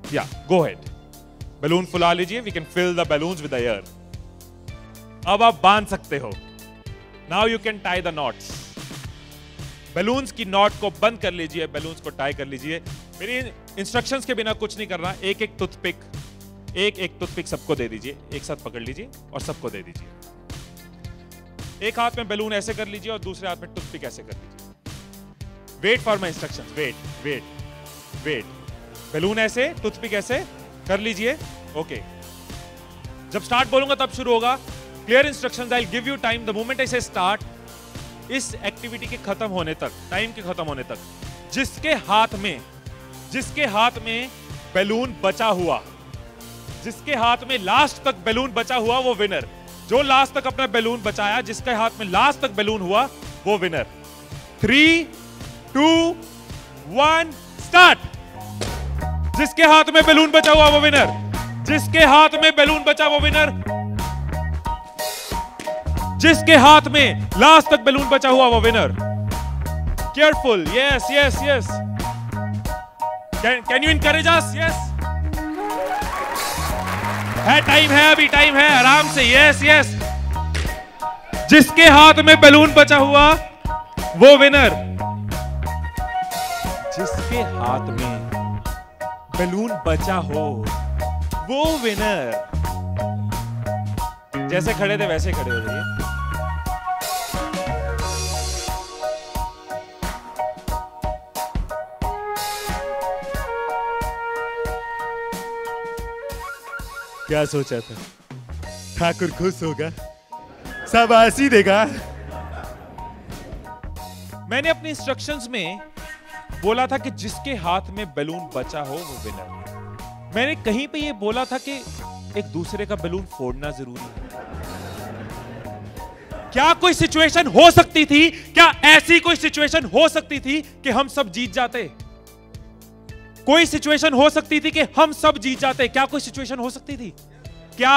या गो head, balloon फुला लीजिए, we can fill the balloons with air. अब आप बांध सकते हो। Now you can tie the knots. Balloons की नॉट को बंद कर लीजिए, बैलून्स को टाई कर लीजिए। मेरी इंस्ट्रक्शंस के बिना कुछ नहीं करना। एक एक टूथपिक सबको दे दीजिए, एक साथ पकड़ लीजिए और सबको दे दीजिए। एक हाथ में बैलून ऐसे कर लीजिए और दूसरे हाथ में टूथपिक ऐसे कर लीजिए। Wait for my instructions, wait. Balloon ऐसे, टूथपिक ऐसे कर लीजिए। ओके, जब स्टार्ट बोलूंगा तब शुरू होगा। Clear instructions, I will give you time the moment I say start. इस एक्टिविटी के खत्म होने तक, टाइम के खत्म होने तक, जिसके हाथ में बैलून बचा हुआ, जिसके हाथ में लास्ट तक बैलून बचा हुआ वो विनर। जो लास्ट तक अपना बैलून बचाया, जिसके हाथ में लास्ट तक बैलून हुआ वो विनर। 3, 2, 1 स्टार्ट। जिसके हाथ में बैलून बचा हुआ वो विनर, जिसके हाथ में बैलून बचा वो विनर, जिसके हाथ में लास्ट तक बैलून बचा हुआ वो winner. Careful, yes. Can you encourage us? Yes, है, टाइम है, अभी टाइम है, आराम से। यस। जिसके हाथ में बैलून बचा हुआ वो विनर, जिसके हाथ में बैलून बचा हो वो विनर। जैसे खड़े थे वैसे खड़े हो जाइए। क्या सोचा था? ठाकुर खुश होगा, शाबाशी देगा। मैंने अपनी इंस्ट्रक्शंस में बोला था कि जिसके हाथ में बैलून बचा हो वो विनर। मैंने कहीं पे ये बोला था कि एक दूसरे का बैलून फोड़ना जरूरी है। क्या कोई सिचुएशन हो सकती थी, क्या ऐसी कोई सिचुएशन हो सकती थी कि हम सब जीत जाते? कोई सिचुएशन हो सकती थी कि हम सब जीत जाते? क्या कोई सिचुएशन हो सकती थी? क्या?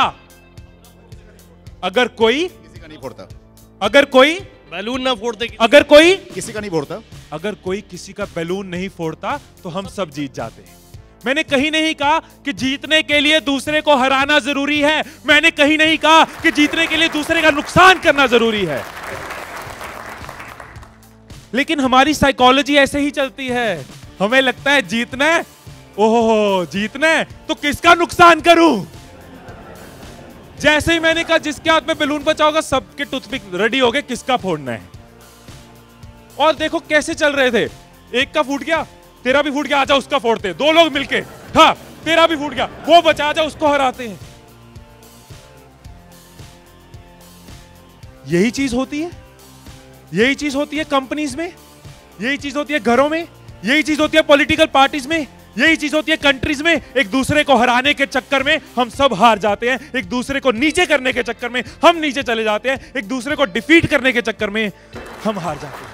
अगर कोई किसी का नहीं फोड़ता, अगर कोई बैलून ना फोड़ते, अगर कोई किसी का नहीं फोड़ता, अगर कोई किसी का बैलून नहीं फोड़ता तो हम सब जीत जाते। मैंने कहीं नहीं कहा कि जीतने के लिए दूसरे को हराना जरूरी है। मैंने कहीं नहीं कहा कि जीतने के लिए दूसरे का नुकसान करना जरूरी है। लेकिन हमारी साइकोलॉजी ऐसे ही चलती है। हमें लगता है जीतना है, ओहो जीतना है तो किसका नुकसान करूं। जैसे ही मैंने कहा जिसके हाथ में बैलून बचा होगा, सबके टूथपिक रेडी हो गए किसका फोड़ना है। और देखो कैसे चल रहे थे। एक का फूट गया, तेरा भी फूट गया, आजा उसका फोड़ते। दो लोग मिलके, हाँ तेरा भी फूट गया, वो बचा, आजा उसको हराते हैं। यही चीज होती है, यही चीज होती है कंपनीज में, यही चीज होती है घरों में, यही चीज होती है पॉलिटिकल पार्टीज में, यही चीज होती है कंट्रीज में। एक दूसरे को हराने के चक्कर में हम सब हार जाते हैं। एक दूसरे को नीचे करने के चक्कर में हम नीचे चले जाते हैं। एक दूसरे को डिफीट करने के चक्कर में हम हार जाते हैं।